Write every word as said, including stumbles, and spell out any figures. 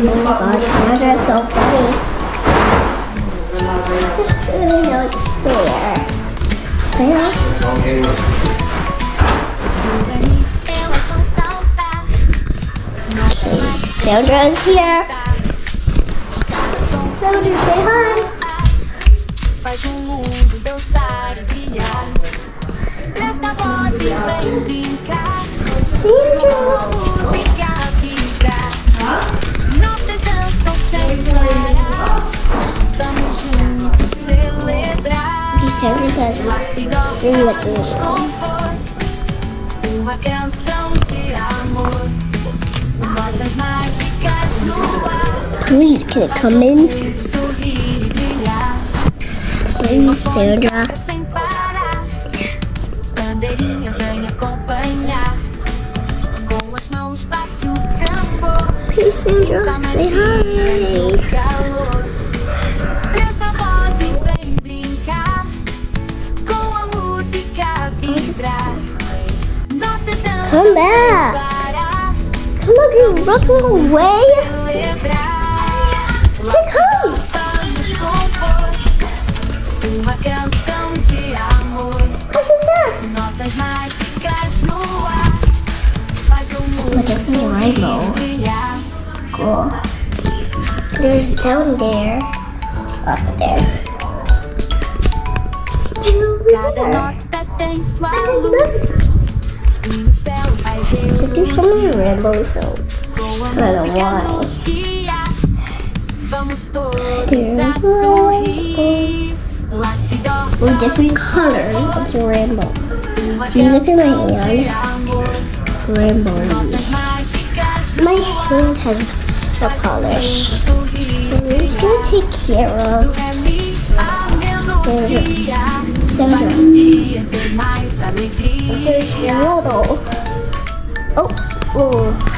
Oh my god, Xandra is so funny. I just really know it's there. There? Okay, Xandra is here. Xandra, say hi. Faz um mundo dançar e brilhar. Preta a voz e vem brincar. Xandra. Música vibrar. Notas dançam sem parar. Vamos juntos celebrar. Okay, Xandra says, bring with me. Uma canção de amor. Notas mágicas no ar. Please, can it come in? Sorrir e brilhar. Please, Xandra. Sem parar. Bandeirinha vem acompanhar. Com as mãos bate o tambor. Okay, Xandra, say hi. Calor. Preta a voz e vem brincar. Com a música vibrar. Notas dançam Come back. parar. Come on, you're running away. Celebrar. Hey, come. Vamos compor uma canção de amor. What is that? Notas mágicas no ar. Faz o mundo But it's a rainbow. brilhar. Cool. There's down there. Up there. Cada Over there. nota tem sua Look. luz. E no céu vai But there's so many rainbows, so com a I don't know música why. nos guiar. Vamos todos There's a a sorrir. Lá se dorme with different colors of the rainbow. uma See, look at my canção de hand. amor. Rainbow. Notas mágicas My no ar. hand has a polish. So we're just gonna take care of Xandra. There's Rodo. Oh, oh.